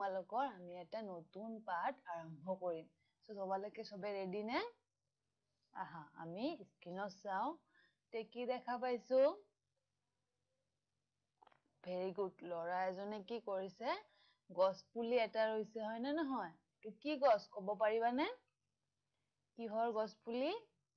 তোমালোকৰ আমি এটা নতুন পাঠ আৰম্ভ কৰিম সো তোমালোকে সবে ৰেডি নে আহা আমি স্ক্ৰিনত চাও তে কি দেখা পাইছো ভেৰি গুড লৰা এজনে কি কৰিছে গছ পুলি এটা ৰুইছে হয় না নহয় তো কি গছ ক'ব পাৰিবানে কিহৰ গছ পুলি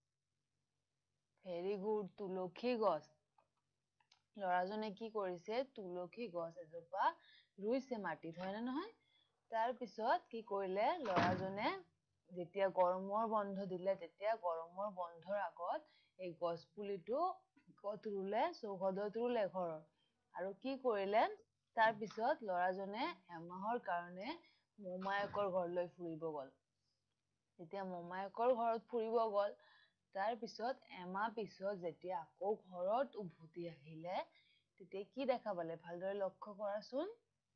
ভেৰি গুড তুলসী গছ লৰাজনে কি কৰিছে তুলসী গছ এজোপা ৰুইছে মাটিত হয় না নহয় তাৰ পিছত কি কৰিলে লৰাজনে যেতিয়া গৰমৰ বন্ধ দিলে তেতিয়া গৰমৰ বন্ধৰ আগত এই গছ পুলিটো কত ৰুলে চৌহদত ৰুলে ঘৰৰ আৰু কি কৰিলে তাৰ পিছত লৰাজনে এমাহৰ কাৰণে মোমায়েকৰ ঘৰলৈ ফুৰিব গল তেতিয়া মোমায়েকৰ ঘৰত ফুৰিব গল তাৰ পিছত এমাহ পিছত যেতিয়া আকৌ ঘৰত উভতি আহিলে তেতিয়া কি দেখা পালে ভালদৰে লক্ষ্য কৰাচোন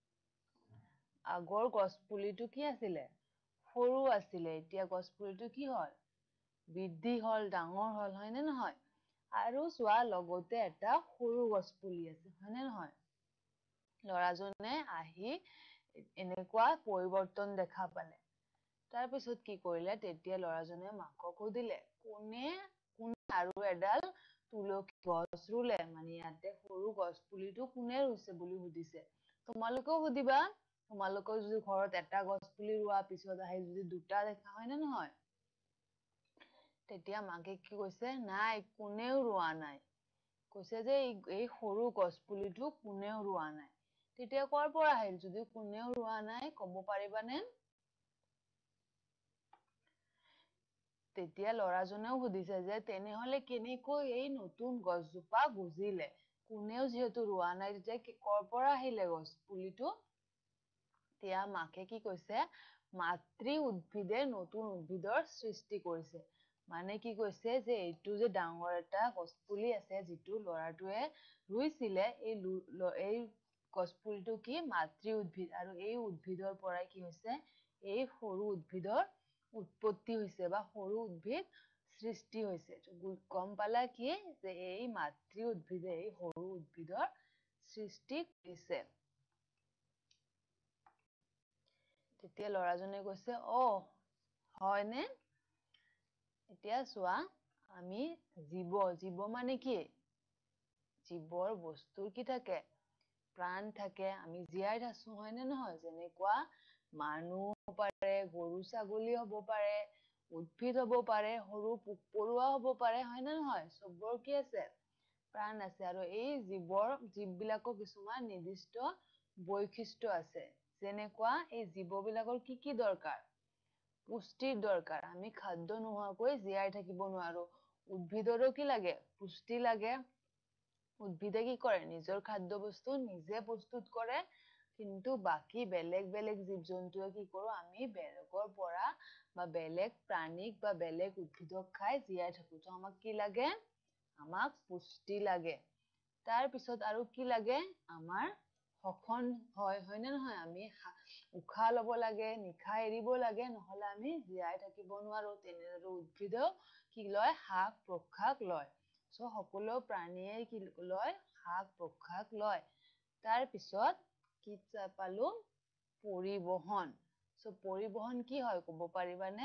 আগৰ গছ পুলিটো কি আছিলে সৰু আছিলে এতিয়া গছ পুলিটো কি হল বৃদ্ধি হল ডাঙৰ হল হয় নে নহয় আৰু চোৱা লগতে এটা সৰু গছ পুলি আছে হয় নে নহয় লৰাজনে আহি এনেকুৱা পৰিৱৰ্তন দেখা পালে তাৰ পিছত কি কৰিলে তেতিয়া লৰাজনে মাকক সুধিলে কোনে আৰু এডাল তুলসী গছ ৰুলে মানে ইয়াতে সৰু গছ পুলিটো কোনে ৰুইছে বুলি সুধিছে তোমালোকেও সুধিবা তোমালোকৰ যদি ঘৰত এটা গছ পুলি ৰোৱা পিছত আহি যদি দুটা দেখা হয় নে নহয় তেতিয়া মাকে কি কৈছে নাই কোনেও ৰোৱা নাই কৈছে যে এই সৰু গছ পুলিটো কোনেও ৰোৱা নাই তেতিয়া কৰ পৰা আহিল যদি কোনেও ৰোৱা নাই ক'ব পাৰিবানে তেতিয়া লৰাজনেও সুধিছে যে তেনেহলে কেনেকৈ এই নতুন গছজোপা বুজিলে কোনেও যিহেতু ৰোৱা নাই তেতিয়া কৰ পৰা আহিলে গছ পুলিটো তেতিয়া মাকে কি কৈছে মাতৃ উদ্ভিদে নতুন উদ্ভিদৰ সৃষ্টি কৰিছে মানে কি কৈছে যে এইটো যে ডাঙৰ এটা গছ পুলি আছে যিটো লৰাটোৱে ৰুইছিলে এই গছ পুলিটো কি মাতৃ উদ্ভিদ আৰু এই উদ্ভিদৰ পৰাই কি হৈছে এই সৰু উদ্ভিদৰ উৎপত্তি হৈছে বা সৰু উদ্ভিদ সৃষ্টি হৈছে গম পালা কি যে এই মাতৃ উদ্ভিদে এই সৰু উদ্ভিদৰ সৃষ্টি কৰিছে তেতিয়া লৰাজনে কৈছে হয়নে এতিয়া চোৱা আমি জীৱ মানে কি জীৱৰ বস্তুৰ কি থাকে প্ৰাণ থাকে আমি জীয়াই আছো হয় নে নহয় যেনেকুৱা মানুহ হ'ব পাৰে গৰু ছাগলী হ'ব পাৰে উদ্ভিদ হ'ব পাৰে সৰু পোক পৰুৱা হ'ব পাৰে হয় নে নহয় চবৰ কি আছে প্ৰাণ আছে আৰু এই জীৱবিলাকৰ কিছুমান নিৰ্দিষ্ট বৈশিষ্ট্য আছে যেনেকুৱা এই জীৱবিলাকৰ কি দৰকাৰ পুষ্টিৰ দৰকাৰ আমি খাদ্য নোহোৱাকৈ জীয়াই থাকিব নোৱাৰো উদ্ভিদৰো কি লাগে পুষ্টি লাগে উদ্ভিদে কি কৰে নিজৰ খাদ্য বস্তু নিজে প্ৰস্তুত কৰে কিন্তু বাকি বেলেগ জীৱ জন্তুৱে কি কৰো আমি বেলেগৰ পৰা বা বেলেগ প্ৰাণীক বা বেলেগ উদ্ভিদক খাই জীয়াই থাকো তো আমাক কি লাগে আমাক পুষ্টি লাগে তাৰ পিছত আৰু কি লাগে আমাৰ শ্বসন হয় নে নহয় আমি উশাহ লব লাগে নিশাহ এৰিব লাগে নহলে আমি জীয়াই থাকিব নোৱাৰো তেনেদৰে উদ্ভিদেও কি লয় শ্বাস প্ৰশ্বাস লয় সকলো প্ৰাণীয়ে কি লয় শ্বাস প্ৰশ্বাস লয় তাৰ পিছত কি পালো পৰিবহন পৰিবহন কি হয় ক'ব পাৰিবানে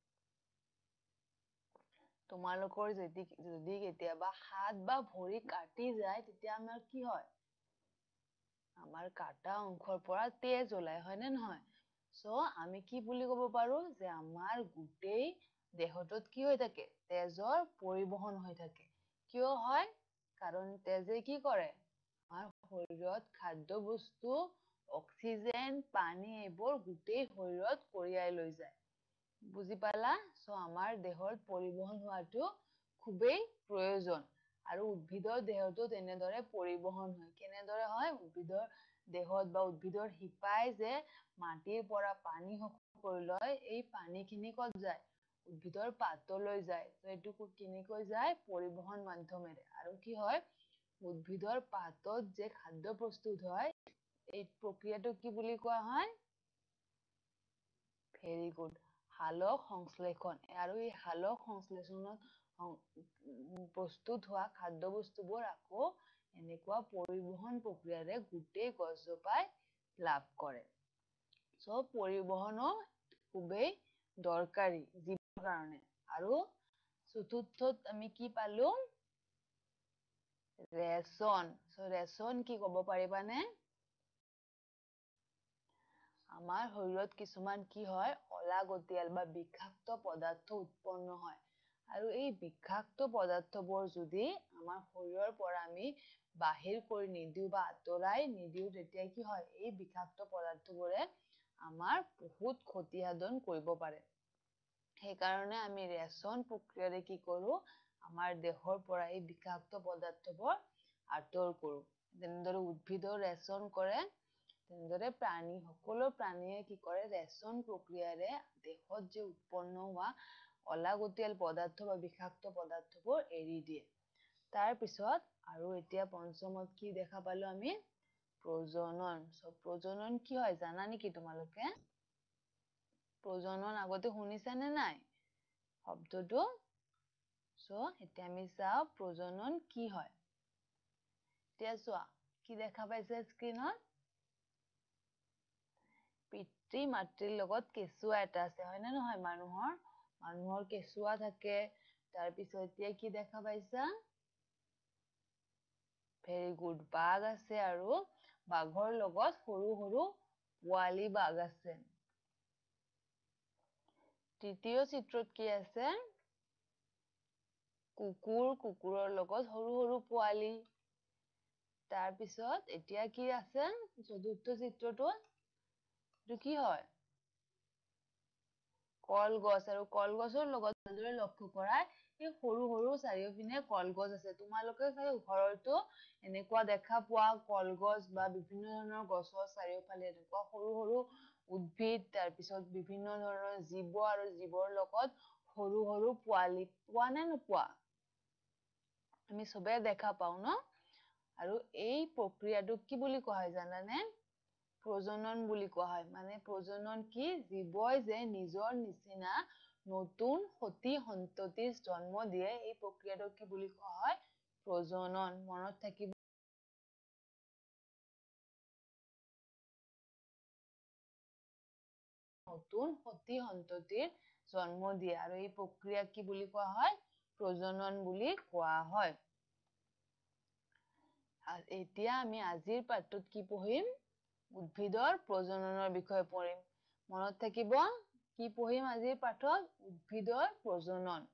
তোমালোকৰ যদি কেতিয়াবা হাত বা ভৰি কাটি যায় তেতিয়া আমাৰ কি হয় আমাৰ কাটা অংশৰ পৰা তেজ ওলাই হয় নে নহয় আমি কি বুলি ক'ব পাৰো যে আমাৰ গোটেই দেহটোত কি হৈ থাকে তেজৰ পৰিবহন হৈ থাকে কিয় হয় কাৰণ তেজে কি কৰে আমাৰ শৰীৰত খাদ্য বস্তু অক্সিজেন পানী এইবোৰ গোটেই শৰীৰত কঢ়িয়াই লৈ যায় বুজি পালা আমাৰ দেহৰ পৰিবহন হোৱাটো খুবেই প্ৰয়োজন আৰু উদ্ভিদৰ দেহতো তেনেদৰে পৰিবহন হয় কেনেদৰে হয় উদ্ভিদৰ দেহত বা উদ্ভিদৰ শিপাই যে মাটিৰ পৰা পানী শোষণ কৰি লয় এই পানীখিনি ক'ত যায় উদ্ভিদৰ পাতলৈ যায় এইটো কেনেকৈ যায় পৰিবহন মাধ্যমেৰে আৰু কি হয় উদ্ভিদৰ পাতত যে খাদ্য প্ৰস্তুত হয় এই প্ৰক্ৰিয়াটো কি বুলি কোৱা হয় ভেৰি গুড সালোক সংশ্লেষণ আৰু এই সালোক সংশ্লেষণত প্ৰস্তুত হোৱা খাদ্য বস্তুবোৰ আকৌ এনেকুৱা পৰিবহন প্ৰক্ৰিয়াৰে গোটেই গছজোপাই লাভ কৰে সো পৰিবহনো খুবেই দৰকাৰী জীৱৰ কাৰণে। আৰু চতুৰ্থত আমি কি পালো? ৰেচন। সো ৰেচন কি ক'ব পাৰিবানে? আমাৰ শৰীৰত কিছুমান কি হয়, অলাগতিয়াল বা বিষাক্ত পদাৰ্থ উৎপন্ন হয়। আৰু এই বিষাক্ত পদাৰ্থবোৰ যদি আমাৰ শৰীৰৰ পৰা আমি বাহিৰ কৰি নিদিওঁ বা আঁতৰাই নিদিওঁ, তেতিয়া কি হয়, এই বিষাক্ত পদাৰ্থবোৰে আমাৰ বহুত ক্ষতি সাধন কৰিব পাৰে। সেইকাৰণে আমি ৰেচন প্ৰক্ৰিয়াৰে কি কৰো, আমাৰ দেহৰ পৰা এই বিষাক্ত পদাৰ্থবোৰ আঁতৰ কৰো। যেনেদৰে উদ্ভিদৰ ৰেচন কৰে, তেনেদৰে সকলো প্ৰাণীয়ে কি কৰে, ৰেচন প্ৰক্ৰিয়াৰে দেহত যে উৎপন্ন হোৱা অলাগতিয়াল পদাৰ্থ বা বিষাক্ত পদাৰ্থবোৰ এৰি দিয়ে। তাৰ পিছত আৰু এতিয়া পঞ্চমত কি দেখা পালো আমি? প্ৰজনন। প্ৰজনন কি হয় জানা নেকি তোমালোকে? প্ৰজনন আগতে শুনিছানে নাই শব্দটো? এতিয়া আমি চাওঁ প্ৰজনন কি হয়। এতিয়া চোৱা, কি দেখা পাইছে স্ক্ৰীনত? পিতৃ-মাতৃৰ লগত কেঁচুৱা এটা আছে, হয় নে নহয়? মানুহৰ কেঁচুৱা থাকে। তাৰপিছত এতিয়া কি দেখা পাইছা? ভেৰি গুড, বাঘ আছে আৰু বাঘৰ লগত সৰু সৰু পোৱালী বাঘ আছে। তৃতীয় চিত্ৰত কি আছে? কুকুৰৰ লগত সৰু সৰু পোৱালী। তাৰপিছত এতিয়া কি আছে চতুৰ্থ চিত্ৰটোত? এইটো কি হয়? কলগছ। আৰু কলগছৰ লগত ভালদৰে লক্ষ্য কৰা, এই সৰু সৰু চাৰিওপিনে কলগছ আছে। তোমালোকে চাগে ঘৰতো এনেকুৱা দেখা পোৱা, কলগছ বা বিভিন্ন ধৰণৰ গছৰ চাৰিওফালে এনেকুৱা সৰু সৰু উদ্ভিদ, তাৰপিছত বিভিন্ন ধৰণৰ জীৱ আৰু জীৱৰ লগত সৰু সৰু পোৱালী পোৱা নে নোপোৱা? আমি চবে দেখা পাওঁ ন? আৰু এই প্ৰক্ৰিয়াটোক কি বুলি কোৱা হয় জানানে? প্ৰজনন বুলি কোৱা হয়। মানে প্ৰজনন কি? জীৱই যে নিজৰ নিচিনা নতুন সতি সন্ততিৰ জন্ম দিয়ে, এই প্ৰক্ৰিয়াটোক কি বুলি কোৱা হয়? প্ৰজনন। মনত থাকিব। নতুন সতি সন্ততিৰ জন্ম দিয়ে, আৰু এই প্ৰক্ৰিয়াক কি বুলি কোৱা হয়? প্ৰজনন বুলি কোৱা হয়। এতিয়া আমি আজিৰ পাঠটোত কি পঢ়িম? উদ্ভিদৰ প্ৰজননৰ বিষয়ে পঢ়িম। মনত থাকিব, কি পঢ়িম আজিৰ পাঠত? উদ্ভিদৰ প্ৰজনন।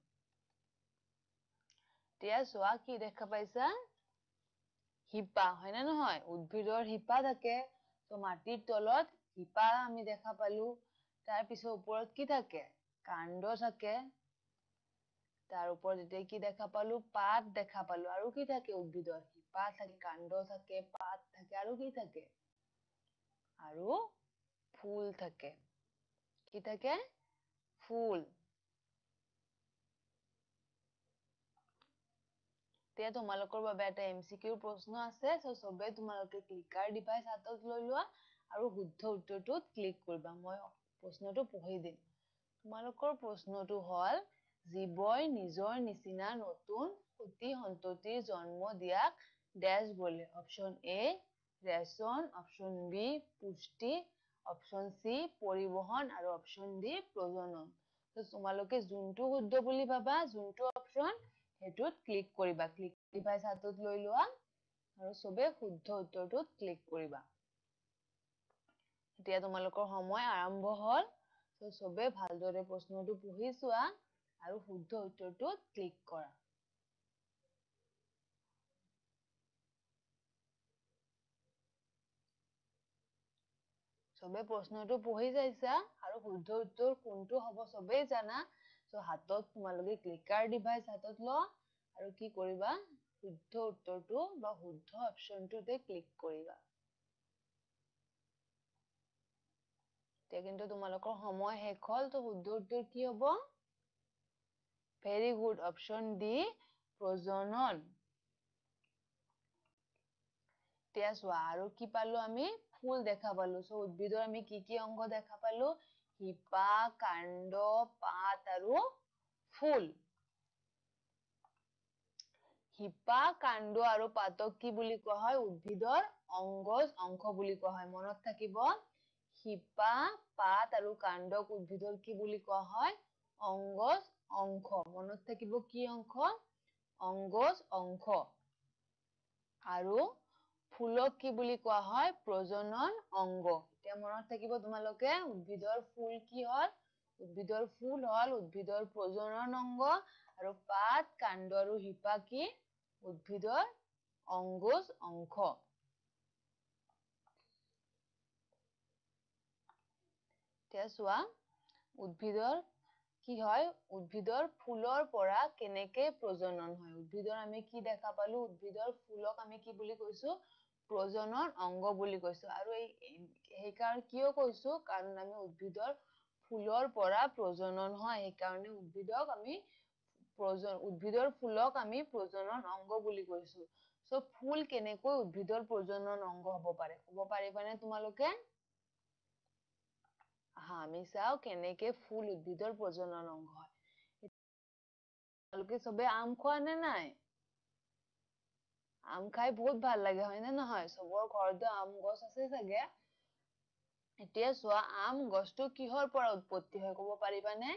এতিয়া চোৱা, কি দেখা পাইছা? শিপা, হয় নে নহয়? উদ্ভিদৰ শিপা থাকে। ত' মাটিৰ তলত শিপা আমি দেখা পালো। তাৰ পিছত ওপৰত কি থাকে? কাণ্ড থাকে। তাৰ ওপৰত এতিয়া কি দেখা পালো? পাত দেখা পালো। আৰু কি থাকে উদ্ভিদৰ? শিপা থাকে, কাণ্ড থাকে, পাত থাকে, আৰু কি থাকে? আৰু ফুল থাকে। কি থাকে? ফুল। এতিয়া তোমালোকৰ বাবে এটা MCQ প্ৰশ্ন আছে। চবে তোমালোকে ক্লিকাৰ ডিভাইচ হাতত লৈ লোৱা আৰু শুদ্ধ উত্তৰটোত ক্লিক কৰিবা। মই প্ৰশ্নটো পঢ়ি দিম। তোমালোকৰ প্ৰশ্নটো হ'ল, জীৱই নিজৰ নিচিনা নতুন সতি সন্ততিৰ জন্ম দিয়াক ডেছ বোলে। অপচন A ৰেচন, অপচন B পুষ্টি, অপচন C পৰিবহন, আৰু অপচন D প্ৰজনন। তোমালোকে যোনটো শুদ্ধ বুলি ভাবা, যোনটো অপচন, সেইটোত ক্লিক কৰিবা। ক্লিক ডিভাইচ হাতত লৈ লোৱা আৰু চবে শুদ্ধ উত্তৰটোত ক্লিক কৰিবা। এতিয়া তোমালোকৰ সময় আৰম্ভ হ'ল। চবে ভালদৰে প্ৰশ্নটো পঢ়ি চোৱা আৰু শুদ্ধ উত্তৰটোত ক্লিক কৰা। চবে প্ৰশ্নটো পঢ়ি চাইছা আৰু শুদ্ধ উত্তৰ কোনটো হ'ব চবেই জানা। হাতত তোমালোকে ক্লিকাৰ ডিভাইচ হাতত লোৱা আৰু কি কৰিবা? শুদ্ধ উত্তৰটো বা শুদ্ধ অপচনটোতে ক্লিক কৰিবা। এতিয়া কিন্তু তোমালোকৰ সময় শেষ হ'ল। তো শুদ্ধ উত্তৰ কি হ'ব? ভেৰি গুড, অপচন D প্ৰজনন। এতিয়া চোৱা, আৰু কি পালো আমি? ফুল দেখা পালো। উদ্ভিদৰ আমি কি কি অংগ দেখা পালো? শিপা, কাণ্ড, পাত আৰু ফুল। শিপা, কাণ্ড আৰু পাতক কি বুলি কোৱা হয়? উদ্ভিদৰ অংশ বুলি কোৱা হয়। মনত থাকিব, শিপা পাত আৰু কাণ্ডক উদ্ভিদৰ কি বুলি কোৱা হয় অংগজ অংশ মনত থাকিব কি অংশ অংগজ অংশ আৰু ফুলক কি বুলি কোৱা হয় প্ৰজনন অংগ এতিয়া মনত থাকিব তোমালোকে উদ্ভিদৰ ফুল কি হয় উদ্ভিদৰ ফুল হল উদ্ভিদৰ প্ৰজনন অংগ আৰু পাত কাণ্ড আৰু শিপা কি উদ্ভিদৰ অংগজ অংশ এতিয়া চোৱা উদ্ভিদৰ কি হয় উদ্ভিদৰ ফুলৰ পৰা কেনেকে প্ৰজনন হয় উদ্ভিদৰ আমি কি দেখা পালো উদ্ভিদৰ ফুলক আমি কি বুলি কৈছো প্ৰজনন অংগ বুলি কৈছো আৰু সেইকাৰণে কিয় কৈছো কাৰণ আমি উদ্ভিদৰ ফুলৰ পৰা প্ৰজনন হয় সেইকাৰণে উদ্ভিদৰ ফুলক আমি প্ৰজনন অংগ বুলি কৈছো সো ফুল কেনেকৈ উদ্ভিদৰ প্ৰজনন অংগ হ'ব পাৰে ক'ব পাৰিবানে তোমালোকে আমি চাও কেনেকে ফুল উদ্ভিদৰ প্ৰজনন অংগ হয় তোমালোকে সবে আম খোৱা নে নাই আম খাই বহুত ভাল লাগে হয় নে নহয় সবৰ ঘৰতে আম গছ আছে চাগে এতিয়া চোৱা আম গছটো কিহৰ পৰা উৎপত্তি হয় ক'ব পাৰিবানে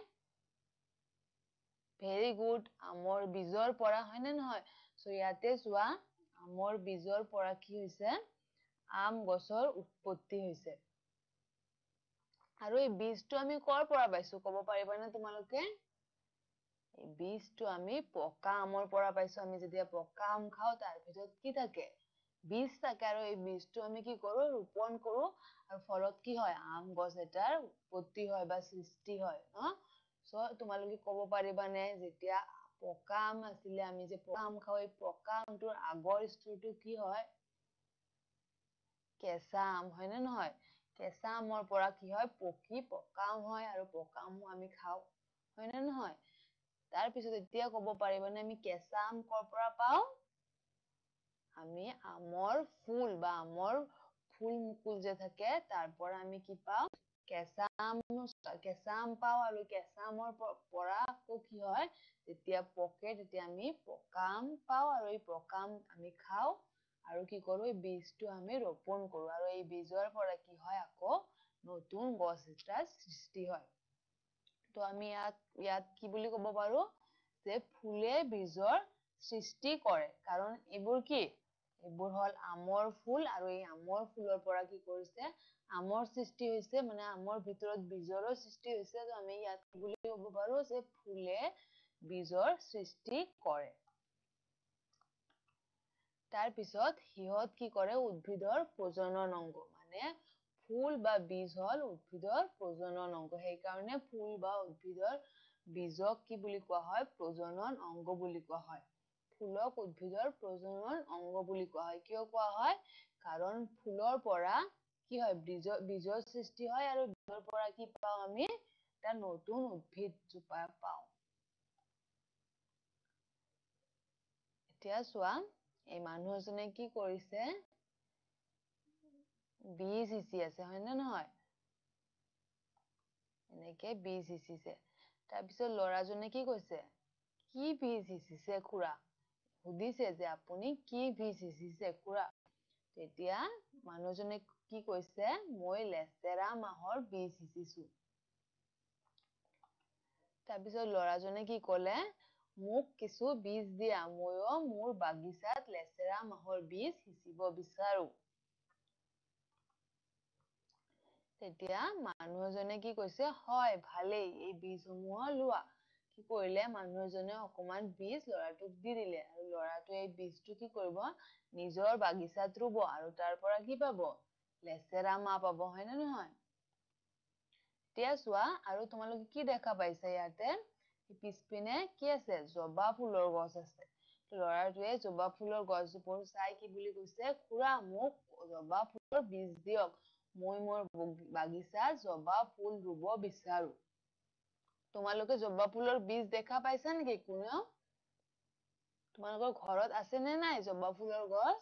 ভেৰি গুড আমৰ বীজৰ পৰা হয় নে নহয় সো ইয়াতে চোৱা আমৰ বীজৰ পৰা কি হৈছে আম গছৰ উৎপত্তি হৈছে আৰু এই বীজটো আমি কৰ পৰা পাইছো ক'ব পাৰিবানে তোমালোকে এই বীজটো আমি পকা আমৰ পৰা পাইছো আমি যেতিয়া পকা আম খাও তাৰ ভিতৰত কি থাকে বীজ থাকে আৰু এই বীজটো আমি কি কৰো ৰোপণ কৰো আৰু ফলত কি হয় আম গছ এটাৰ উৎপত্তি হয় বা সৃষ্টি হয় সো তোমালোকে ক'ব পাৰিবানে যেতিয়া পকা আম আছিলে আমি যে পকা আম খাও এই পকা আমটোৰ আগৰ স্তৰটো কি হয় কেঁচা আম হয় নে নহয় কেঁচা আমৰ পৰা কি হয় পকা আম হয় আৰু পকা আমো আমি খাও হয় নে নহয় তাৰ পিছত এতিয়া ক'ব পাৰিবানে আমি কেঁচা আম কৰ পৰা পাও আমি আমৰ ফুল বা আমৰ ফুল মুকুল যে থাকে তাৰ পৰা আমি কি পাও কেঁচা আম পাও আৰু কেঁচা আমৰ পৰা আকৌ কি হয় যেতিয়া পকে তেতিয়া আমি পকা আম পাও আৰু এই পকা আম আমি খাও আৰু কি কৰো এই বীজটো আমি ৰোপণ কৰো আৰু এই বীজৰ পৰা কি হয় আকৌ নতুন গছ এটাৰ সৃষ্টি হয় তো আমি ইয়াত কি বুলি ক'ব পাৰো যে ফুলে বীজৰ সৃষ্টি কৰে কাৰণ এইবোৰ কি এইবোৰ হল আমৰ ফুল আৰু এই আমৰ ফুলৰ পৰা কি কৰিছে আমৰ সৃষ্টি হৈছে মানে আমৰ ভিতৰত বীজৰো সৃষ্টি হৈছে তো আমি ইয়াত কি বুলি ক'ব পাৰো যে ফুলে বীজৰ সৃষ্টি কৰে তাৰ পিছত সিহঁত কি কৰে উদ্ভিদৰ প্ৰজনন অংগ মানে ফুল বা বীজ হল উদ্ভিদৰ প্ৰজনন অংগ সেইকাৰণে ফুল বা উদ্ভিদৰ বীজক কি বুলি কোৱা হয় প্ৰজনন অংগ বুলি কোৱা হয় ফুলক উদ্ভিদৰ প্ৰজনন অংগ বুলি কোৱা হয় কিয় কোৱা হয় কাৰণ ফুলৰ পৰা কি হয় বীজৰ সৃষ্টি হয় আৰু বীজৰ পৰা কি পাও আমি এটা নতুন উদ্ভিদ জোপা পাও এতিয়া চোৱা এই মানুহ এজনে কি কৰিছে বীজ সিঁচি আছে হয় নে নহয় এনেকে বীজ সিঁচিছে তাৰপিছত ল'ৰাজনে কি কৈছে কি বীজ সিঁচিছে খুৰা সুধিছে যে আপুনি কি বীজ সিঁচিছে খুৰা তেতিয়া মানুহজনে কি কৈছে মই লেচেৰা মাহৰ বীজ সিঁচিছো তাৰপিছত ল'ৰাজনে কি কলে মোক কিছু বীজ দিয়া ময়ো মোৰ বাগিচাত লেচেৰা মাহৰ বীজ সিঁচিব বিচাৰো তেতিয়া মানুহ এজনে কি কৈছে হয় ভালেই এই বীজসমূহ লোৱা কি কৰিলে মানুহ এজনে অকমান বীজ ল'ৰাটোক দি দিলে আৰু ল'ৰাটোৱে এই বীজটো কি কৰিব নিজৰ বাগিচাত ৰুব আৰু তাৰ পৰা কি পাব লেচেৰা মাহ পাব হয় নে নহয় এতিয়া চোৱা আৰু তোমালোকে কি দেখা পাইছা ইয়াতে পিছপিনে কি আছে জবা ফুলৰ গছ আছে ল'ৰাটোৱে জবা ফুলৰ গছজোপা চাই কি বুলি কৈছে খুৰা মোক জবা ফুলৰ বীজ দিয়ক মই মোৰ বাগিচাত জবা ফুল ৰুব বিচাৰো তোমালোকে জবা ফুলৰ বীজ দেখা পাইছা নেকি কোনেও তোমালোকৰ ঘৰত আছে নে নাই জবা ফুলৰ গছ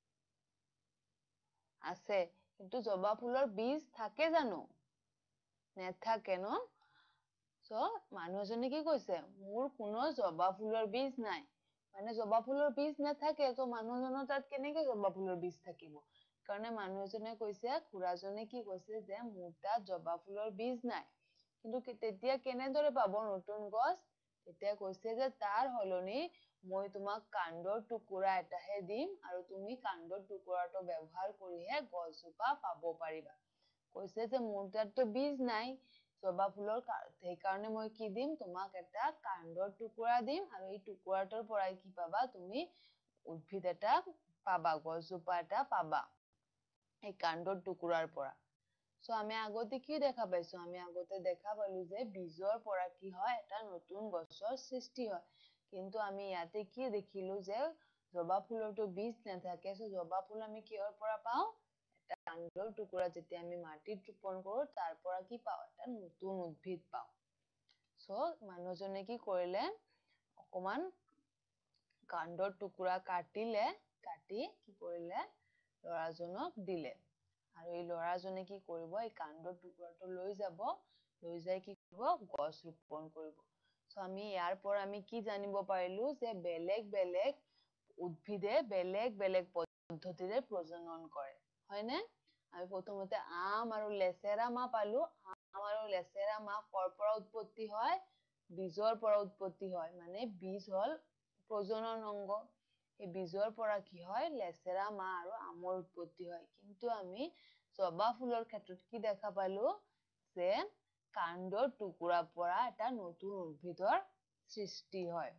আছে কিন্তু জবা ফুলৰ বীজ থাকে জানো নেথাকে ন চ' মানুহ এজনে কি কৈছে মোৰ কোনো জবা ফুলৰ বীজ নাই মানে জবা ফুলৰ বীজ নাথাকে ত' মানুহজনৰ তাত কেনেকে জবা ফুলৰ বীজ থাকিব সেইকাৰণে মানুহ এজনে কৈছে, খুৰাজনে কি কৈছে যে মোৰ তাত জবা ফুলৰ বীজ নাই, কিন্তু তেতিয়া কেনেদৰে পাব নতুন গছ? তেতিয়া কৈছে যে তাৰ সলনি মই তোমাক কাণ্ডৰ টুকুৰা এটাহে দিম আৰু তুমি কাণ্ডৰ টুকুৰাটো ব্যৱহাৰ কৰিহে গছজোপা পাব পাৰিবা। কৈছে যে মোৰ তাততো বীজ নাই জবা ফুলৰ, সেইকাৰণে মই কি দিম, তোমাক এটা কাণ্ডৰ টুকুৰা দিম আৰু এই টুকুৰাটোৰ পৰাই কি পাবা, তুমি উদ্ভিদ এটা পাবা, গছজোপা এটা পাবা এই কাণ্ডৰ টুকুৰাৰ পৰা। সো আমি আগতে কি দেখা পাইছো, আমি আগতে দেখা পালো যে বীজৰ পৰা কি হয়, এটা নতুন গছৰ সৃষ্টি হয়। কিন্তু আমি ইয়াতে কি দেখিলো যে জবা ফুলৰটো বীজ নাথাকে, সো জবা ফুল আমি কিহৰ পৰা পাওঁ, এটা কাণ্ডৰ টুকুৰা যেতিয়া আমি মাটিত ৰোপণ কৰো তাৰ পৰা কি পাওঁ, এটা নতুন উদ্ভিদ পাওঁ। সো মানুহজনে কি কৰিলে, অকমান কাণ্ডৰ টুকুৰা কাটিলে, কাটি কি কৰিলে, ল'ৰাজনক দিলে। আৰু এই ল'ৰাজনে কি কৰিব, এই কাণ্ডৰ টুকুৰাটো লৈ যাব, লৈ যাই কি কৰিব, গছ ৰোপণ কৰিব। সো আমি ইয়াৰ পৰা আমি কি জানিব পাৰিলো যে বেলেগ বেলেগ উদ্ভিদে বেলেগ বেলেগ পদ্ধতিৰে প্ৰজনন কৰে, হয়নে? আমি প্ৰথমতে আম আৰু লেচেৰা মাহ পালো। আম আৰু লেচেৰা মাহ ক'ৰ পৰা উৎপত্তি হয়, বীজৰ পৰা উৎপত্তি হয়, মানে বীজ হ'ল প্ৰজনন অংগ। এই বীজৰ পৰা কি হয়, লেচেৰা মাহ আৰু আমৰ উৎপত্তি হয়। কিন্তু আমি জবা ফুলৰ ক্ষেত্ৰত কি দেখা পালো যে কাণ্ডৰ টুকুৰাৰ পৰা এটা নতুন উদ্ভিদৰ সৃষ্টি হয়।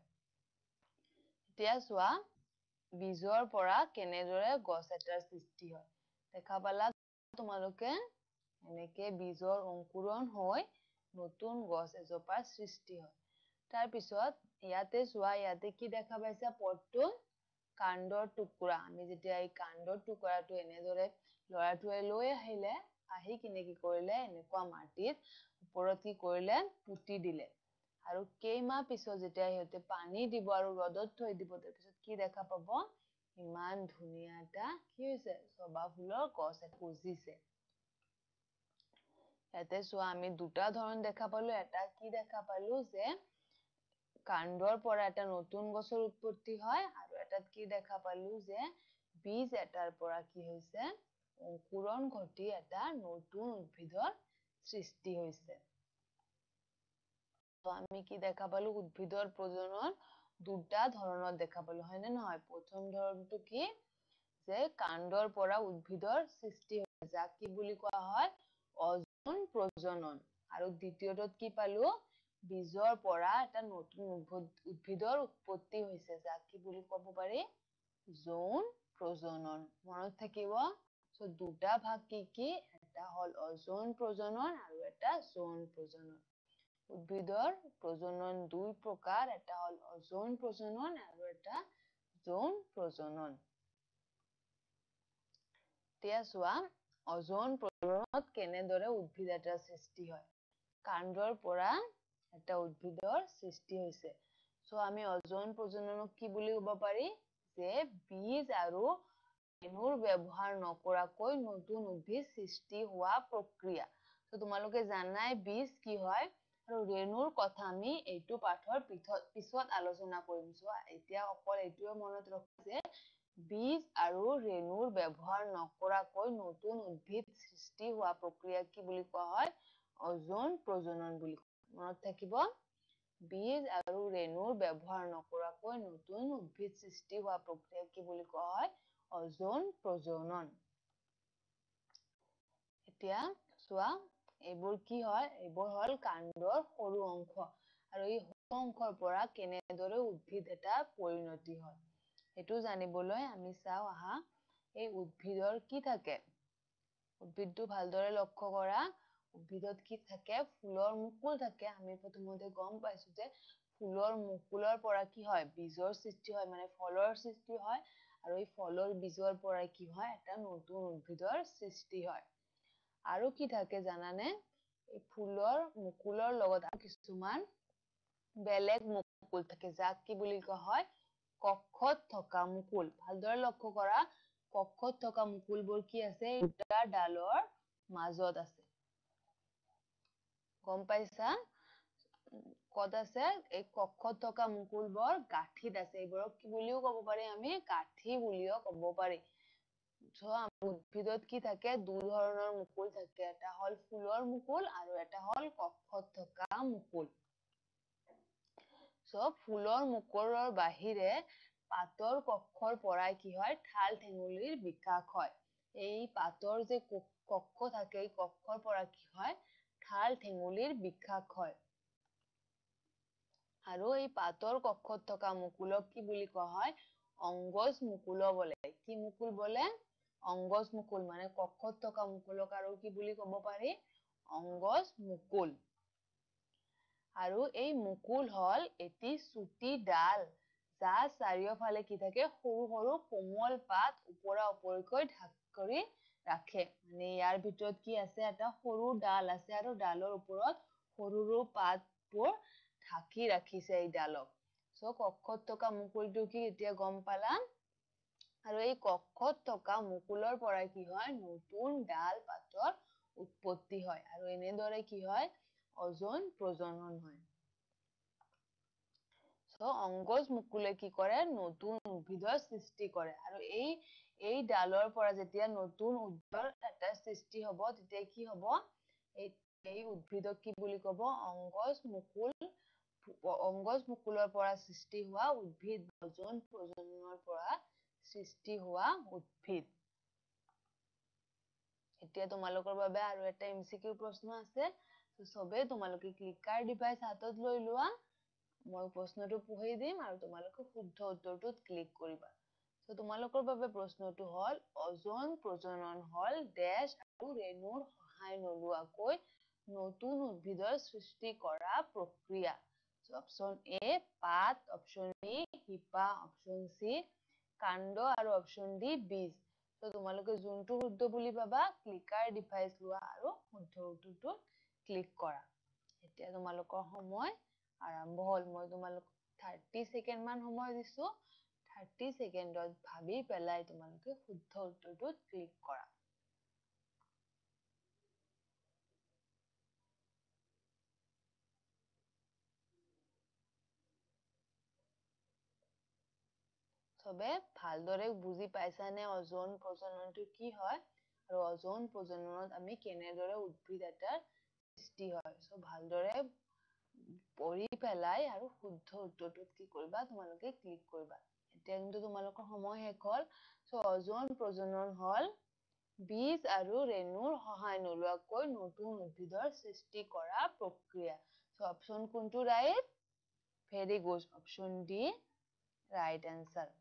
এতিয়া চোৱা, বীজৰ পৰা কেনেদৰে গছ এটাৰ সৃষ্টি হয়। দেখা পালা তোমালোকে, এনেকে বীজৰ অংকুৰণ হৈ নতুন গছ এজোপাৰ সৃষ্টি হয়। তাৰপিছত ইয়াতে চোৱা, ইয়াতে কি দেখা পাইছা পদটো, কাণ্ডৰ টুকুৰা। আমি যেতিয়া এই কাণ্ডৰ টুকুৰাটো এনেদৰে ল'ৰাটোৱে লৈ আহিলে, আহি কিনে কি কৰিলে, এনেকুৱা মাটিত ওপৰত কি কৰিলে, পুতি দিলে। আৰু কেইমাহ পিছত যেতিয়া সিহঁতে পানী দিব আৰু ৰ'দত থৈ দিব, তাৰপিছত কি দেখা পাব, ইমান ধুনীয়া এটা কি হৈছে, জবা ফুলৰ গছ এটা গজিছে। ইয়াতে চোৱা, আমি দুটা ধৰণ দেখা পালো। এটা কি দেখা পালো যে কাণ্ডৰ পৰা এটা নতুন গছৰ উৎপত্তি হয়, আৰু এটাত কি দেখা পালো যে বীজ এটাৰ পৰা কি হৈছে, অংকুৰণ ঘটি এটা নতুন উদ্ভিদৰ সৃষ্টি হৈছে। তো আমি কি দেখা পালো, উদ্ভিদৰ প্ৰজনন দুটা ধৰণত দেখা পালো, হয় নে নহয়? প্ৰথম ধৰণটো কি, যে কাণ্ডৰ পৰা উদ্ভিদৰ সৃষ্টি হয়, যাক কি বুলি কোৱা হয়, অযৌন প্ৰজনন। আৰু দ্বিতীয়টোত কি পালো, বীজৰ পৰা এটা নতুন উদ্ভিদৰ উৎপত্তি হৈছে, যাক কি বুলি ক'ব পাৰি, যৌন প্ৰজনন। মনত থাকিব। সো দুটা ভাগ কি কি, এটা হ'ল অযৌন প্ৰজনন আৰু এটা যৌন প্ৰজনন। উদ্ভিদৰ প্ৰজনন দুই প্ৰকাৰ, এটা হ'ল অযৌন প্ৰজনন আৰু এটা যৌন প্ৰজনন। এতিয়া চোৱা, অযৌন প্ৰজননত কেনেদৰে উদ্ভিদ এটাৰ সৃষ্টি হয়। কাণ্ডৰ পৰা এটা উদ্ভিদৰ সৃষ্টি হৈছে। সো আমি অযৌন প্ৰজননক কি বুলি ক'ব পাৰি, যে বীজ আৰু ৰেণুৰ ব্যৱহাৰ নকৰাকৈ নতুন উদ্ভিদ সৃষ্টি হোৱা প্ৰক্ৰিয়া। তো তোমালোকে জানাই বীজ কি হয়, আৰু ৰেণুৰ কথা আমি এইটো পাঠৰ পিছত আলোচনা কৰিম। চোৱা, এতিয়া অকল এইটোৱে মনত ৰখা যে বীজ আৰু ৰেণুৰ ব্যৱহাৰ নকৰাকৈ নতুন উদ্ভিদ সৃষ্টি হোৱা প্ৰক্ৰিয়া কি বুলি কোৱা হয়, অযৌন প্ৰজনন বুলি কয়। মনত থাকিব, বীজ আৰু ৰেণুৰ ব্যৱহাৰ নকৰাকৈ নতুন উদ্ভিদ সৃষ্টি হোৱা প্ৰক্ৰিয়া কি বুলি কোৱা হয়, অযৌন প্ৰজনন। এতিয়া চোৱা, এইবোৰ কি হয়, এইবোৰ হ'ল কাণ্ডৰ সৰু অংশ। আৰু এই সৰু অংশৰ পৰা কেনেদৰে উদ্ভিদ এটা পৰিণতি হয়, সেইটো জানিবলৈ আমি চাওঁ আহা। এই উদ্ভিদৰ কি থাকে, উদ্ভিদটো ভালদৰে লক্ষ্য কৰা। উদ্ভিদত কি থাকে, ফুলৰ মুকুল থাকে। আমি প্ৰথমতে গম পাইছো যে ফুলৰ মুকুলৰ পৰা কি হয়, বীজৰ সৃষ্টি হয়, মানে ফলৰ সৃষ্টি হয়। আৰু এই ফলৰ বীজৰ পৰাই কি হয়, এটা নতুন উদ্ভিদৰ সৃষ্টি হয়। আৰু কি থাকে জানানে, এই ফুলৰ মুকুলৰ লগত আৰু কিছুমান বেলেগ মুকুল থাকে, যাক কি বুলি কোৱা হয়, কক্ষত থকা মুকুল। ভালদৰে লক্ষ্য কৰা, কক্ষত থকা মুকুলবোৰ কি আছে, দুটা ডালৰ মাজত আছে। গম পাইছা? ক'ত আছে, এই কক্ষত থকা মুকুলবোৰ গাঁঠিত আছে। এইবোৰক কি বুলিও ক'ব পাৰি, আমি গাঁঠি বুলিও ক'ব পাৰি। উদ্ভিদত কি থাকে দুই ধৰণৰ মুকুল থাকে এটা হল ফুলৰ মুকুল আৰু এটা হল কক্ষত থকা মুকুল ফুলৰ মুকুলৰ বাহিৰে পাতৰ কক্ষৰ পৰাই কি হয় ঠাল ঠেঙুলিৰ বিকাশ হয় এই পাতৰ যে কক্ষ থাকে এই কক্ষৰ পৰা কি হয় ঠাল ঠেঙুলিৰ বিকাশ হয় আৰু এই পাতৰ কক্ষত থকা মুকুলক কি বুলি কোৱা হয় অংগজ মুকুল বলে কি মুকুল বলে অংগজ মুকুল মানে কক্ষত থকা মুকুলক আৰু কি বুলি ক'ব পাৰি অংগজ মুকুল আৰু এই মুকুল হল এটি চুটি ডাল যাৰ চাৰিওফালে কি থাকে সৰু সৰু কোমল পাত ওপৰা ওপৰিকৈ ঢাক কৰি ৰাখে মানে ইয়াৰ ভিতৰত কি আছে এটা সৰু ডাল আছে আৰু ডালৰ ওপৰত সৰু সৰু পাতবোৰ ঢাকি ৰাখিছে এই ডালক কক্ষত থকা মুকুলটো কি এতিয়া গম পালা আৰু এই কক্ষত থকা মুকুলৰ পৰাই কি হয় নতুন ডাল পাতৰ উৎপত্তি হয় আৰু এনেদৰে কি হয় অজন প্ৰজনন হয় অংগজ মুকুলে কি কৰে নতুন উদ্ভিদৰ সৃষ্টি কৰে আৰু এই ডালৰ পৰা যেতিয়া নতুন উদ্ভিদৰ এটা সৃষ্টি হ'ব তেতিয়া কি হ'ব এই উদ্ভিদক কি বুলি ক'ব অংগজ মুকুলৰ পৰা সৃষ্টি হোৱা উদ্ভিদ অজন প্ৰজননৰ পৰা সৃষ্টি হোৱা উদ্ভিদ এতিয়া তোমালোকৰ বাবে আৰু এটা এমচিকিউ প্ৰশ্ন আছে সবে তোমালোকে ক্লিকাৰ ডিভাইস হাতত লৈ লোৱা মই প্ৰশ্নটো পঢ়ি দিম আৰু তোমালোকে শুদ্ধ উত্তৰটোত ক্লিক কৰিবা তোমালোকৰ বাবে প্ৰশ্নটো হল অজন প্ৰজনন হল ডেশ আৰু ৰেণুৰ সহায় নোলোৱাকৈ নতুন উদ্ভিদৰ সৃষ্টি কৰা প্ৰক্ৰিয়া অপচন এ পাত অপচন বি শিপা অপচন সি কাণ্ড আৰু অপচন ডি বীজ তোমালোকে যোনটো শুদ্ধ বুলি পাবা ক্লিকাৰ ডিভাইস লোৱা আৰু শুদ্ধ উত্তৰটোত ক্লিক কৰা এতিয়া তোমালোকৰ সময় আৰম্ভ হল মই তোমালোক 30 সেকেন্ড মান সময় দিছো 30 সেকেন্ডত ভাবি পেলাই তোমালোকে শুদ্ধ উত্তৰটোত ক্লিক কৰা সবে ভালদৰে বুজি পাইছানে অজন প্ৰজননটো কি হয় আৰু অজন প্ৰজননত আমি কেনেদৰে উদ্ভিদ এটাৰ সৃষ্টি হয় ভালদৰে পঢ়ি পেলাই আৰু শুদ্ধ উত্তৰটোত কি কৰিবা তোমালোকে ক্লিক কৰিবা এতিয়া কিন্তু তোমালোকৰ সময় শেষ হল অজন প্ৰজনন হল বীজ আৰু ৰেণুৰ সহায় নোলোৱাকৈ নতুন উদ্ভিদৰ সৃষ্টি কৰা প্ৰক্ৰিয়া অপচন কোনটো ৰাইট ভেৰি গুড অপচন ডি ৰাইট এনসাৰ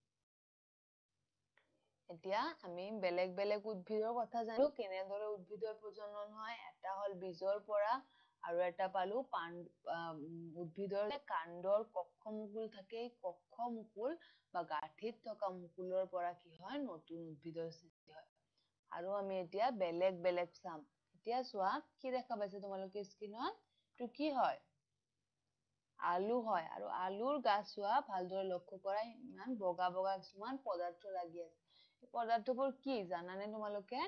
এতিয়া আমি বেলেগ বেলেগ উদ্ভিদৰ কথা জানো কেনেদৰে উদ্ভিদৰ প্ৰজনন হয় এটা হল বীজৰ পৰা আৰু এটা পালো উদ্ভিদৰ কাণ্ডৰ কক্ষ মুকুল থাকে কক্ষ মুকুল বা গাঁঠিত থকা মুকুলৰ পৰা কি হয় নতুন উদ্ভিদৰ সৃষ্টি হয় আৰু আমি এতিয়া বেলেগ বেলেগ চাম এতিয়া চোৱা কি দেখা পাইছে তোমালোকে স্ক্ৰীনত তো কি হয় আলু হয় আৰু আলুৰ গাছ চোৱা ভালদৰে লক্ষ্য কৰা ইমান বগা বগা কিছুমান পদাৰ্থ লাগি আছে পদাৰ্থবোৰ কি জানানে তোমালোকে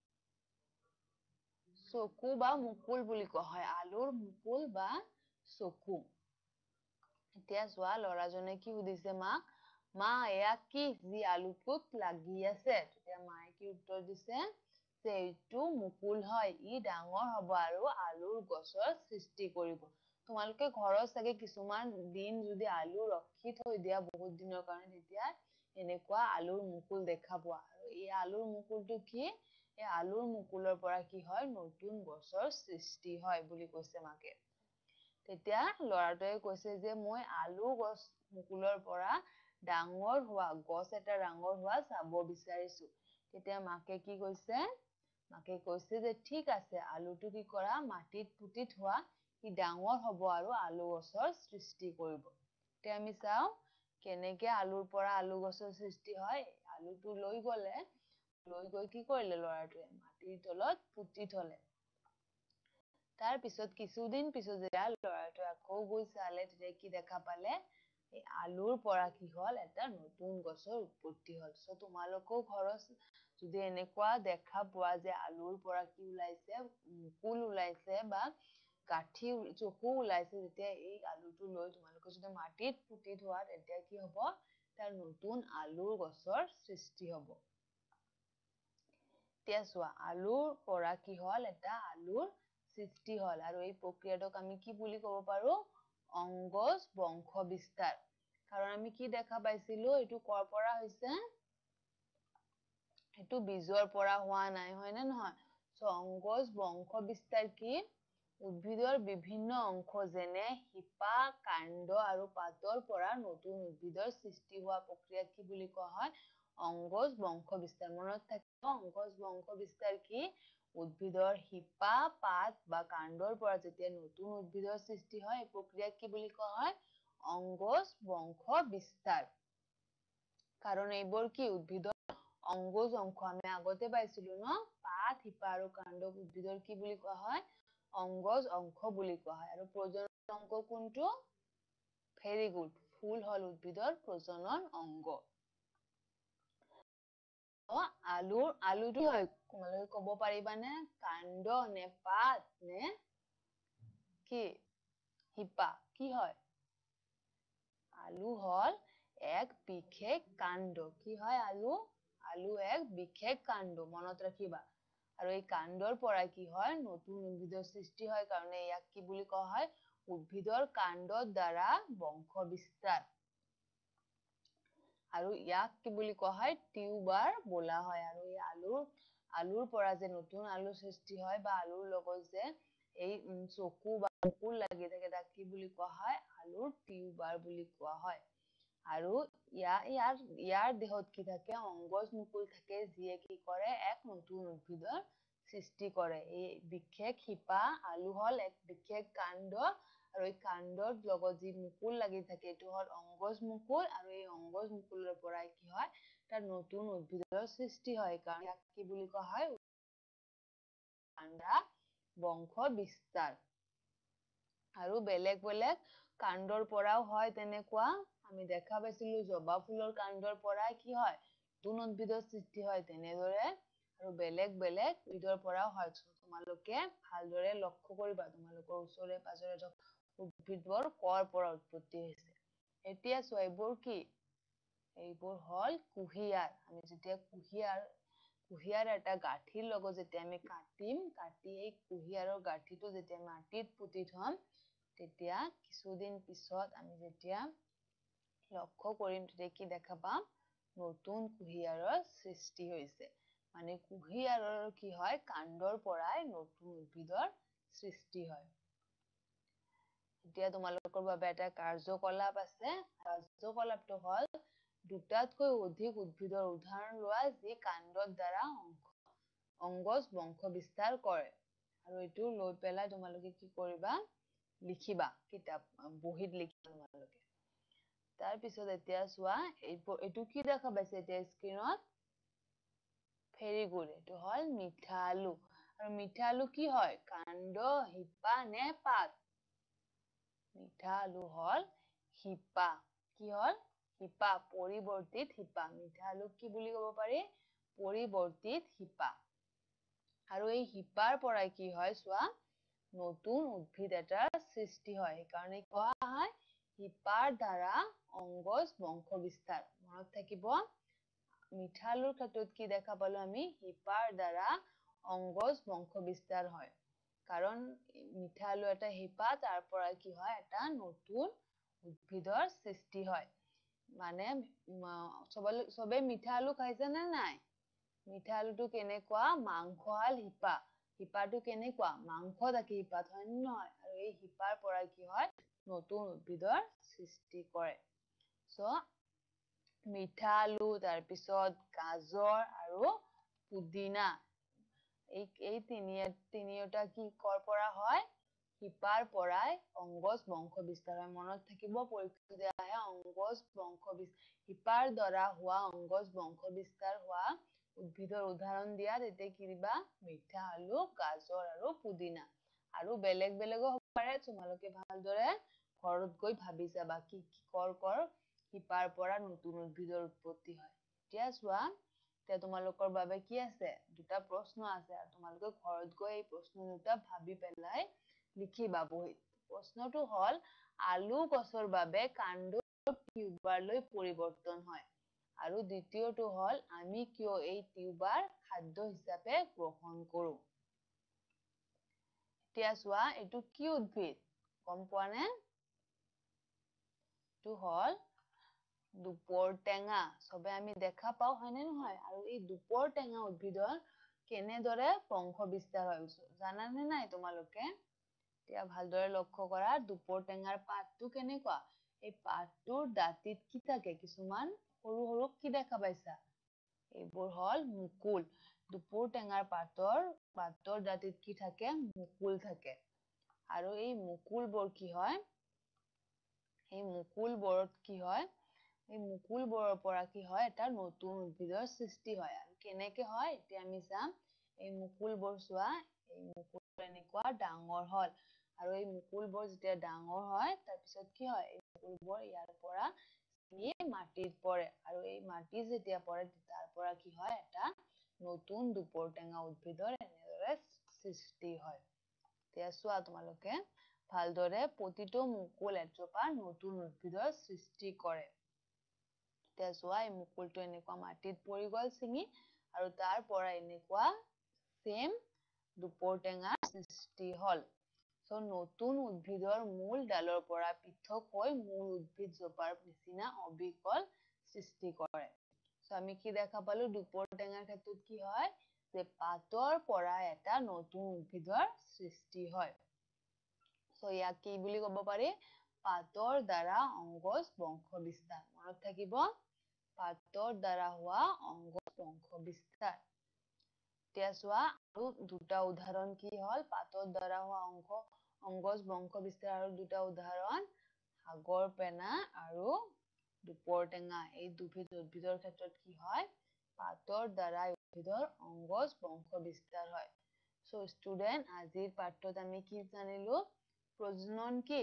চকু বা মুকুল বুলি কোৱা হয় আলুৰ মুকুল বা চকু এতিয়া চোৱা লৰাজনে কি সুধিছে মাক মা এয়া কি যি আলুটোত লাগি আছে তেতিয়া মায়ে কি উত্তৰ দিছে যে এইটো মুকুল হয় ই ডাঙৰ হ'ব আৰু আলুৰ গছৰ সৃষ্টি কৰিব তোমালোকে ঘৰত চাগে কিছুমান দিন যদি আলু ৰখি থৈ দিয়া বহুত দিনৰ কাৰণে তেতিয়া এনেকুৱা আলুৰ মুকুল দেখা পোৱা আৰু এই আলুৰ মুকুলটো কি এই আলুৰ মুকুলৰ পৰা কি হয় নতুন গছৰ সৃষ্টি হয় বুলি কৈছে মাকে তেতিয়া লৰাটোৱে কৈছে যে মই আলু গছ মুকুলৰ পৰা ডাঙৰ হোৱা গছ এটা ডাঙৰ হোৱা চাব বিচাৰিছো তেতিয়া মাকে কি কৈছে যে ঠিক আছে আলুটো কি কৰা মাটিত পুতি থোৱা ই ডাঙৰ হ'ব আৰু আলু গছৰ সৃষ্টি কৰিব এতিয়া আমি চাও কেনেকে আলুৰ পৰা আলু গছৰ সৃষ্টি হয় আলুটো লৈ গৈ কি কৰিলে লৰাটোৱে মাটিৰ তলত পুতি থলে তাৰ পিছত কিছুদিন পিছত যেতিয়া লৰাটোৱে আকৌ গৈ চালে তেতিয়া কি দেখা পালে এই আলুৰ পৰা কি হল এটা নতুন গছৰ উৎপত্তি হল তোমালোকেও ঘৰত যদি এনেকুৱা দেখা পোৱা যে আলুৰ পৰা কি ওলাইছে মুকুল ওলাইছে বা গাঁঠি চকু ওলাইছে যেতিয়া এই আলুটো লৈ তোমালোকে যদি মাটিত পুতি থোৱা তেতিয়া কি হ'ব তাৰ নতুন আলুৰ গছৰ সৃষ্টি হ'ব এতিয়া চোৱা আলুৰ পৰা কি হল এটা আলুৰ সৃষ্টি হল আৰু এই প্ৰক্ৰিয়াটোক আমি কি বুলি ক'ব পাৰো অঙ্গজ বংশ বিস্তাৰ কাৰণ আমি কি দেখা পাইছিলো এটো কৰ পৰা হৈছে এটো বীজৰ পৰা হোৱা নাই হয় না নহয় সো অঙ্গজ বংশ বিস্তাৰ কি উদ্ভিদৰ বিভিন্ন অংশ যেনে শিপা কাণ্ড আৰু পাতৰ পৰা নতুন উদ্ভিদৰ সৃষ্টি হোৱা প্ৰক্ৰিয়া কি বুলি কোৱা হয় অঙ্গজ বংশ বিস্তাৰ মনত থাকিব অঙ্গজ বংশ বিস্তাৰ কি উদ্ভিদৰ শিপা পাত বা কাণ্ডৰ পৰা যেতিয়া নতুন উদ্ভিদৰ সৃষ্টি হয় এই প্ৰক্ৰিয়াক কি বুলি কোৱা হয় অঙ্গজ বংশ বিস্তাৰ কাৰণ এইবোৰ কি উদ্ভিদৰ অঙ্গজ অংশ আমি আগতে পাইছিলো ন পাত শিপা আৰু কাণ্ড উদ্ভিদৰ কি বুলি কোৱা হয় অঙ্গজ অংশ বুলি কোৱা হয় আৰু প্ৰজনন অংগ কোনটো ভেৰি গুড ফুল হল উদ্ভিদৰ প্ৰজনন অংগ আলুটো হয় তোমালোকে ক'ব পাৰিবানে কাণ্ড নে পাত নে কি শিপা কি হয় আলু হল এক বিশেষ কাণ্ড কি হয় আলু এক বিশেষ কাণ্ড মনত ৰাখিবা আৰু এই কাণ্ডৰ পৰা কি হয় নতুন উদ্ভিদৰ সৃষ্টি হয় কাৰণে ইয়াক কি বুলি কোৱা হয় উদ্ভিদৰ কাণ্ডৰ দ্বাৰা বংশ বিস্তাৰ আৰু ইয়াক কি বুলি কোৱা হয় টিউবাৰ বোলা হয় আৰু এই আলুৰ পৰা যে নতুন আলু সৃষ্টি হয় বা আলুৰ লগত যে এই চকু বা মুকুল লাগি থাকে তাক কি বুলি কোৱা হয় আলুৰ টিউবাৰ বুলি কোৱা হয় আৰু ইয়াৰ দেহত কি থাকে অঙ্গজ মুকুল থাকে যিয়ে কি কৰে এক নতুন উদ্ভিদৰ সৃষ্টি কৰে এই বিশেষ শিপা আলু হল এক বিশেষ কাণ্ড আৰু এই কাণ্ডৰ লগত যি মুকুল লাগি থাকে এটো হল অঙ্গজ মুকুল আৰু এই অঙ্গজ মুকুলৰ পৰা কি হয় তাৰ নতুন উদ্ভিদৰ সৃষ্টি হয় কাৰণ ইয়াক কি বুলি কোৱা হয় কাণ্ডা বংশ বিস্তাৰ আৰু বেলেগ বেলেগ কাণ্ডৰ পৰাও হয় তেনেকুৱা আমি দেখা পাইছিলো জবা ফুলৰ কাণ্ডৰ পৰা কি হয় নতুন উদ্ভিদৰ সৃষ্টি হয় তেনেদৰে আৰু বেলেগ বেলেগ উদ্ভিদৰ পৰাও হয় তোমালোকে ভালদৰে লক্ষ্য কৰিবা তোমালোকৰ ওচৰে পাজৰে উদ্ভিদবোৰ কৰ পৰা উৎপত্তি হৈছে এতিয়া চোৱা এইবোৰ কি এইবোৰ হল কুহিয়াৰ আমি যেতিয়া কুহিয়াৰ এটা গাঁঠিৰ লগত যেতিয়া আমি কাটি এই কুহিয়াৰৰ গাঁঠিটো যেতিয়া মাটিত পুতি থম তেতিয়া কিছুদিন পিছত আমি যেতিয়া লক্ষ্য কৰিম তেতিয়া কি দেখা পাম নতুন কুহিয়াৰৰ সৃষ্টি হৈছে মানে কুহিয়াৰৰ কি হয় কাণ্ডৰ পৰাই নতুন উদ্ভিদৰ সৃষ্টি হয় এতিয়া তোমালোকৰ বাবে এটা কাৰ্যকলাপ আছে কাৰ্যকলাপটো হল দুটাতকৈ অধিক উদ্ভিদৰ উদাহৰণ লোৱা যি কাণ্ডৰ দ্বাৰা অঙ্গজ বংশ বিস্তাৰ কৰে আৰু এইটো লৈ পেলাই তোমালোকে কি কৰিবা লিখিবা কিতাপ বহিত লিখিবা তোমালোকে তাৰ পিছত এতিয়া চোৱা এইটো কি দেখা পাইছে এতিয়া স্ক্ৰিনত ভেৰি গুড এইটো হল মিঠা আলু আৰু মিঠা আলু কি হয় কাণ্ড শিপা নে পাত মিঠা আলু হল শিপা কি হল শিপা পৰিৱৰ্তিত শিপা মিঠা আলু কি বুলি ক'ব পাৰি পৰিৱৰ্তিত শিপা আৰু এই শিপাৰ পৰাই কি হয় চোৱা নতুন উদ্ভিদ এটাৰ সৃষ্টি হয় সেইকাৰণে কোৱা হয় শিপাৰ দ্বাৰা অঙ্গজ বংশ বিস্তাৰ মনত থাকিব মিঠা আলুৰ ক্ষেত্ৰত কি দেখা পালো আমি শিপাৰ দ্বাৰা অঙ্গজ বংশ বিস্তাৰ হয় কাৰণ মিঠা আলু এটা শিপা তাৰ পৰা কি হয় এটা নতুন উদ্ভিদৰ সৃষ্টি হয় মানে সবে মিঠা আলু খাইছে নে নাই মিঠা আলুটো কেনেকুৱা মাংসহাল শিপাটো কেনেকুৱা মাংস থাকে শিপাত হয় নহয় আৰু এই শিপাৰ পৰা কি হয় নতুন উদ্ভিদৰ সৃষ্টি কৰে সো মিঠা আলু তাৰ পিছত গাজৰ আৰু পুদিনা এই তিনিওটা কি কৰ পৰা হয় শিপাৰ পৰাই অঙ্গজ বংশ বিস্তাৰ হয় মনত থাকিব পৰীক্ষাত আহে অঙ্গজ বংশ শিপাৰ দ্বাৰা হোৱা অঙ্গজ বংশ বিস্তাৰ হোৱা উদ্ভিদৰ উদাহৰণ দিয়া তেতিয়া কি দিবা মিঠা আলু গাজৰ আৰু পুদিনা আৰু বেলেগ বেলেগো হ'ব পাৰে তোমালোকে ভালদৰে ঘৰত গৈ ভাবি চাবা কি কৰ শিপাৰ পৰা নতুন উদ্ভিদৰ উৎপত্তি হয় এতিয়া চোৱা এতিয়া তোমালোকৰ বাবে কি আছে দুটা প্ৰশ্ন আছে আৰু তোমালোকে ঘৰত গৈ এই প্ৰশ্ন দুটা ভাবি পেলাই লিখিবা বহিত প্ৰশ্নটো হল আলু গছৰ বাবে কাণ্ড টিউবাৰলৈ পৰিৱৰ্তন হয় আৰু দ্বিতীয়টো হল আমি কিয় এই টিউবাৰ খাদ্য হিচাপে গ্ৰহণ কৰো এতিয়া চোৱা এটো কি উদ্ভিদ গম পোৱা নে এটো হল দুপৰ টেঙা সবে আমি দেখা পাও হয়নে নহয় আৰু এই দুপৰ টেঙা উদ্ভিদৰ কেনেদৰে বংশ বিস্তাৰ হয় জানানে নাই তোমালোকে এতিয়া ভালদৰে লক্ষ্য কৰা দুপৰ টেঙাৰ পাতটো কেনেকুৱা এই পাতটোৰ দাঁতিত কি থাকে কিছুমান সৰু সৰু কি দেখা পাইছা এইবোৰ হল মুকুল দুপৰ টেঙাৰ পাতৰ দাঁতিত কি থাকে মুকুল থাকে আৰু এই মুকুলবোৰ কি হয় এই মুকুলবোৰত কি হয় এই মুকুলবোৰৰ পৰা কি হয় এটা নতুন উদ্ভিদৰ সৃষ্টি হয় আৰু কেনেকৈ হয় এতিয়া আমি চাম এই মুকুলবোৰ চোৱা এই মুকুলবোৰ এনেকুৱা ডাঙৰ হল আৰু এই মুকুলবোৰ যেতিয়া ডাঙৰ হয় তাৰ পিছত কি হয় এই মুকুলবোৰ ইয়াৰ পৰা মাটিত পৰে আৰু এই মাটি যেতিয়া পৰে তাৰ পৰা কি হয় এটা নতুন দুপৰ টেঙা উদ্ভিদৰ এনেদৰে সৃষ্টি হয় এতিয়া চোৱা তোমালোকে ভালদৰে প্ৰতিটো মুকুল এজোপা নতুন উদ্ভিদৰ সৃষ্টি কৰে এতিয়া চোৱা এই মুকুলটো এনেকুৱা মাটিত পৰি গল চিঙি আৰু তাৰ পৰা এনেকুৱা সেম দুপৰ টেঙাৰ সৃষ্টি হল সো নতুন উদ্ভিদৰ মূল ডালৰ পৰা পৃথক হৈ মূল উদ্ভিদ জোপাৰ নিচিনা অবিকল সৃষ্টি কৰে সো আমি কি দেখা পালো দুপৰ টেঙাৰ ক্ষেত্ৰত কি হয় যে পাতৰ পৰা এটা নতুন উদ্ভিদৰ সৃষ্টি হয় সো ইয়াক কি বুলি ক'ব পাৰি পাতৰ দ্বাৰা অংগজ বংশ বিস্তাৰ মনত থাকিব পাতৰ দ্বাৰা হোৱা অংগজ বংশ বিস্তাৰ এতিয়া চোৱা আৰু দুটা উদাহৰণ কি হল পাতৰ দ্বাৰা হোৱা অংগজ বংশ বিস্তাৰ আৰু দুটা উদাহৰণ সাগৰ পেনা আৰু দুপৰ টেঙা এই দুবিধ উদ্ভিদৰ ক্ষেত্ৰত কি হয় পাতৰ দ্বাৰা উদ্ভিদৰ অংগজ বংশ বিস্তাৰ হয় সো ষ্টুডেন্ট আজিৰ পাঠটোত আমি কি জানিলো প্ৰজনন কি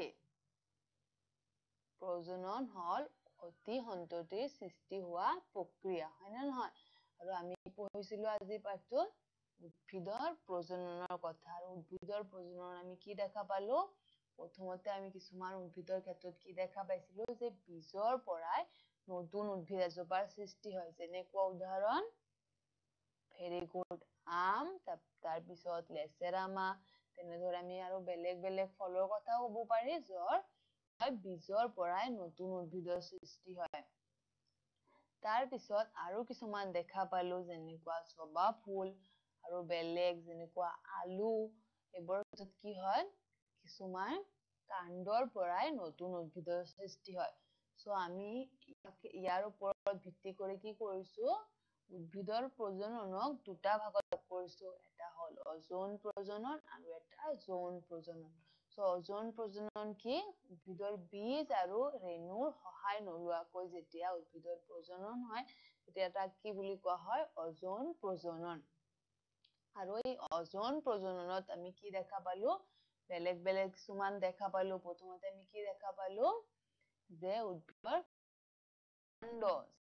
প্ৰজনন হল অতি সন্ততিৰ সৃষ্টি হোৱা প্ৰক্ৰিয়া হয়নে নহয় আৰু আমি পঢ়িছিলো আজিৰ পাঠটোত উদ্ভিদৰ প্ৰজননৰ কথা আৰু উদ্ভিদৰ প্ৰজনন আমি কি দেখা পালো প্ৰথমতে আমি কিছুমান উদ্ভিদৰ ক্ষেত্ৰত কি দেখা পাইছিলো যে বীজৰ পৰাই নতুন উদ্ভিদ এজোপাৰ সৃষ্টি হয় যেনেকুৱা উদাহৰণ ভেৰি গুড আম তাৰ পিছত লেচেৰা মাহ তেনেদৰে আমি আৰু বেলেগ বেলেগ ফলৰ কথাও ক'ব পাৰি যৰ বীজৰ পৰাই নতুন উদ্ভিদৰ সৃষ্টি হয় তাৰ পিছত আৰু কিছুমান দেখা পালো যেনেকুৱা জবা ফুল আৰু বেলেগ যেনেকুৱা আলু এইবোৰৰ ক্ষেত্ৰত কি হয় কিছুমান কাণ্ডৰ পৰাই নতুন উদ্ভিদৰ সৃষ্টি হয় সো আমি ইয়াৰ ওপৰত ভিত্তি কৰি কি কৰিছো উদ্ভিদৰ প্ৰজননক দুটা ভাগত কৰিছো এটা হল অজন প্ৰজনন আৰু এটা যৌন প্ৰজনন সো অজন প্ৰজনন কি উদ্ভিদৰ বীজ আৰু ৰেণুৰ সহায় নোলোৱাকৈ যেতিয়া উদ্ভিদৰ প্ৰজনন হয় তেতিয়া তাক কি বুলি কোৱা হয় অজন প্ৰজনন আৰু এই অজন প্ৰজননত আমি কি দেখা পালো বেলেগ বেলেগ কিছুমান দেখা পালো প্ৰথমতে আমি কি দেখা পালো যে উদ্ভিদৰ কাণ্ড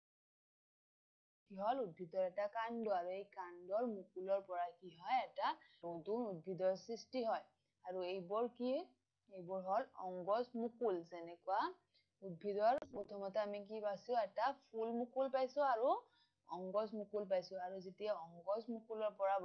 কি হল উদ্ভিদৰ এটা কাণ্ড আৰু এই কাণ্ডৰ মুকুলৰ পৰা কি হয় এটা নতুন উদ্ভিদৰ সৃষ্টি হয় আৰু এইবোৰ কি এইবোৰ হল অংগজ মুকুল যেনেকুৱা উদ্ভিদৰ প্ৰথমতে আমি কি পাইছো এটা ফুল মুকুল পাইছো আৰু অংগজ মুকুল পাইছো আৰু যেতিয়া অংগজ মুকুলৰ পৰা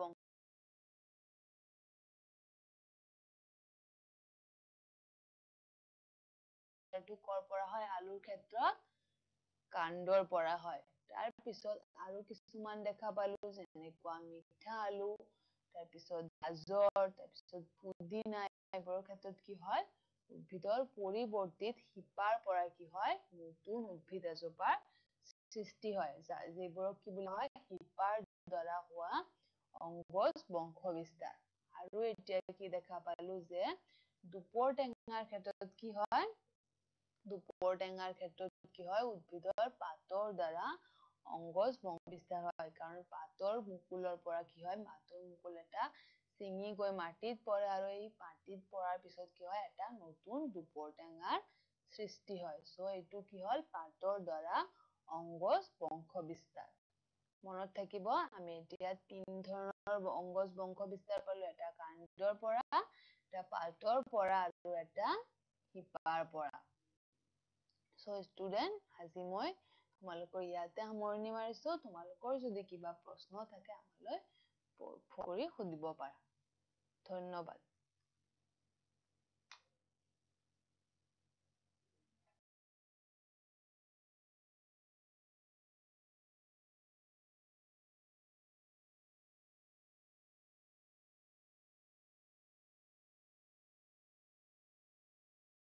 কৰ পৰা হয় আলুৰ ক্ষেত্ৰত কাণ্ডৰ পৰা হয় তাৰ পিছত আৰু কিছুমান দেখা পালো যেনেকুৱা মিঠা আলু তাৰ পিছত গাজৰ তাৰ পিছত পুদিনা এইবোৰৰ ক্ষেত্ৰত কি হয় উদ্ভিদৰ পৰিৱৰ্তিত শিপাৰ পৰা কি হয় নতুন উদ্ভিদ এজোপাৰ সৃষ্টি হয় যিবোৰক কি বুলি হয় শিপাৰ দ্বাৰা হোৱা অংগজ বংশ বিস্তাৰ আৰু এতিয়া কি দেখা পালো যে দুপৰ টেঙাৰ ক্ষেত্ৰত কি হয় দুপৰ টেঙাৰ ক্ষেত্ৰত কি হয় উদ্ভিদৰ পাতৰ দ্বাৰা অংগজ বংশ বিস্তাৰ হয় কাৰণ পাতৰ মুকুলৰ পৰা কি হয় পাতৰ মুকুল এটা চিঙি গৈ মাটিত পৰে আৰু এই মাটিত পৰাৰ পিছত কি হয় এটা নতুন দুপৰ টেঙাৰ সৃষ্টি হয় সো এইটো কি হল পাতৰ দ্বাৰা অংগজ বংশ বিস্তাৰ মনত থাকিব আমি এতিয়া তিন ধৰণৰ অংগজ বংশ বিস্তাৰ পালো এটা কাণ্ডৰ পৰা এটা পাতৰ পৰা আৰু এটা শিপাৰ পৰা সো ষ্টুডেন্ট আজি মই তোমালোকৰ ইয়াতে সামৰণি মাৰিছো। তোমালোকৰ যদি কিবা প্ৰশ্ন থাকে আমালৈ ফোন কৰি সুধিব পাৰা। ধন্যবাদ।